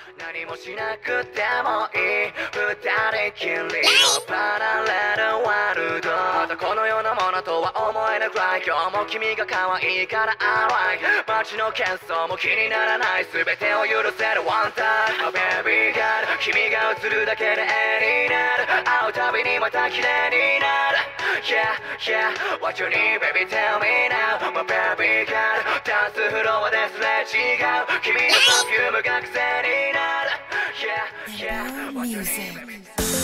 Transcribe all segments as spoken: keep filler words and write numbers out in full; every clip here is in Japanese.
何もしなくてもいい二人きりのパラレルワールドまたこのようなものとは思えなくらい今日も君が可愛いから淡い街の喧騒も気にならない全てを許せるワンタイム Oh baby girl 君が映るだけで絵になる会うたびにまた綺麗になる Yeah yeah what you need baby tell me now My baby girl ダンスフロアですれ違う君のパフュームが癖になる Yeah, yeah, what you need, baby.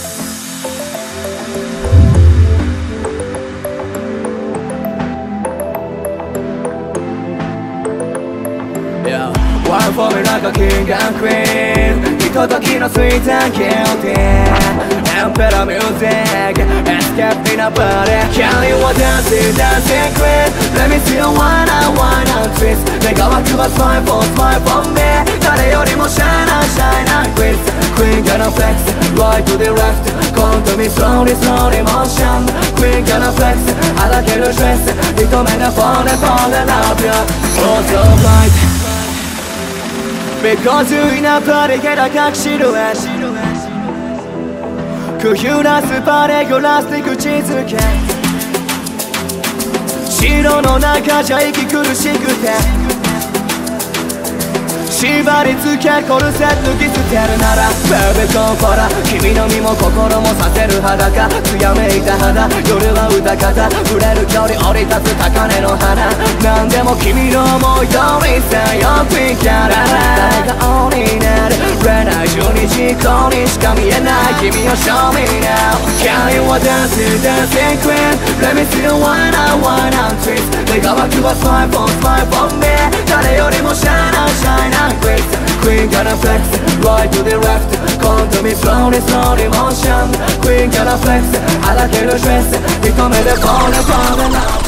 Yeah, one for me like a king and queen ひとときのスイートand guilty Emperor music, escape in a party Can you dance, dancing queen Let me see you one and one and twist 願わくはsmile for, smile for me 誰よりも shine and shine and twist Queen gonna flex, right to the left Come to me slowly, slowly motion Queen gonna flex, あらけるストレス人目が fall and fall and love you Oh so bright Because you in a party get a cock silhouette 空輸なスパレゴラスティックチーズケ城の中じゃ息苦しくて縛り付けコルセット着捨てるならベベコンフォラ君の身も心もさせる裸艶めいた肌夜は歌方触れる距離降り立つ高嶺の花何でも君の思い通りさよくいかれ誰が王になるれない十二時後にしか見えない君を show me now Can you dance dancing queen Let me see you one and one and twist 願わくは smile for smile for me 誰よりも shine and shine and Queen gonna flex, right to the left Come to me slowly, slowly motion Queen gonna flex, あらけるストレス一目で fall and fall and love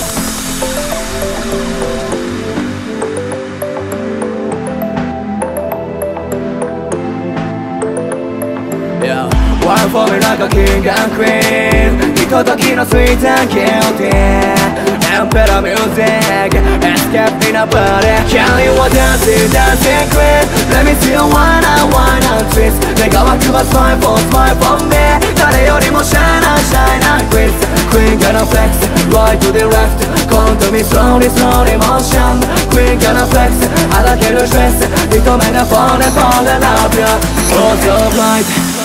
Yeah, one for me like a king and queen ひとときのスイートand guilty Emperor music, escape in a party Can you dance, dancing queen Let me see you one and one and twist 願わくは smile for, smile for me 誰よりも shine and shine and twist Queen gonna flex, right to the left Come to me slowly, slowly motion Queen gonna flex, あらけるストレス人目が fall and fall and love you Oh so bright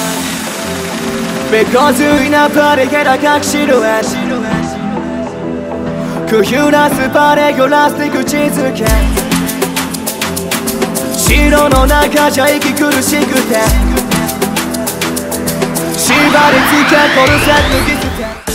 Because you in a party get a cock silhouette空輸なスパレゴラスティックチーズケ城の中じゃ息苦しくて縛り付けコルセット着捨て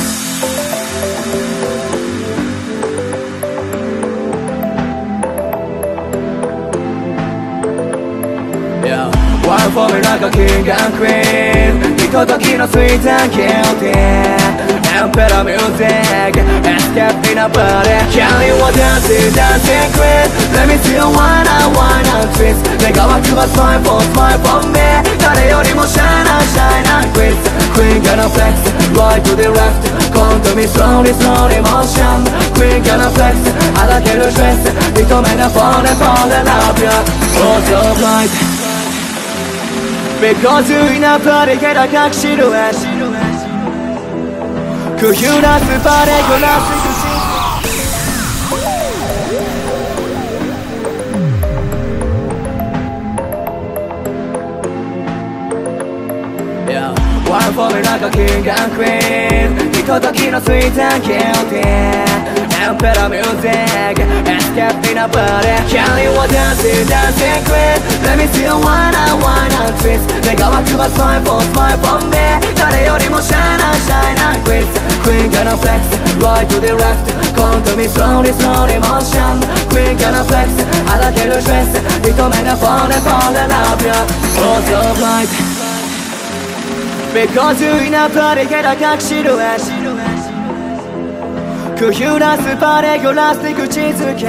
Yeah, one for me like a king and queen ひとときのスイートand guilty Emperor music, escape in a party Can you dance, dancing queen Let me see you one and one and twist 願わくは smile for, smile for me 誰よりも shine and shine and twist Queen gonna flex, right to the left Come to me slowly, slowly motion Queen gonna flex, あらけるストレス人目が fall and fall and love you Oh so bright Because you in a party get a cock silhouette 空輸なスパレゴラスティックチーズYeah, one for me like a king and queen ひとときのスイートand guilty Emperor music, escape in a party Can you dance, dancing queen Let me see you one and one and twist 願わくは smile for, smile for me 誰よりも shine and shine and twist Queen gonna flex, right to the left Come to me slowly, slowly motion Queen gonna flex, あらけるストレス人目が fall and fall and love you Oh so bright Because you in a party get a cock silhouette 空輸なスパレゴラスティックチーズケ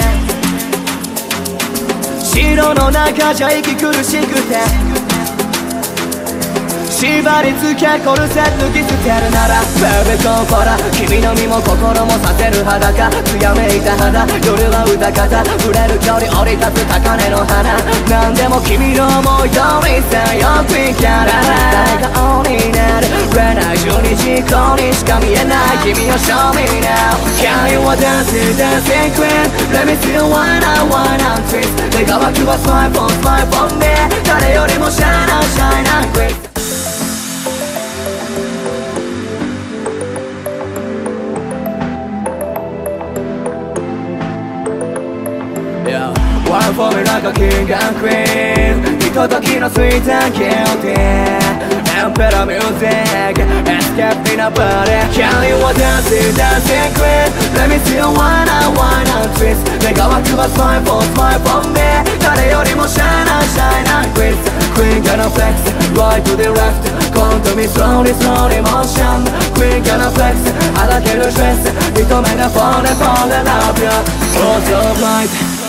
城の中じゃ息苦しくて縛り付けコルセット脱ぎ捨てるならベベコンコラ君の身も心もさせる裸つやめいた肌夜は歌方触れる距離降り立つ高嶺の花何でも君の思い通りさよくいかない誰が鬼になるれないじゅうにじ以降にしか見えない君を show me now Can you dance dancing queen Let me see you wine and wine and twist 願わくは smile for smile for me 誰よりも shine and shine and quick Yeah, one for me like a king and queen ひとときのスイート guilty Emperor music Escape in a party Can you dance dancing queen Let me see you wine and wine and twist 願わくは smile for smile for me 誰よりも shine and shine and quick Queen gonna flex right to the left Come to me slowly slowly motion Queen gonna flex あらけるストレス人目が fall and fall and love you Oh so bright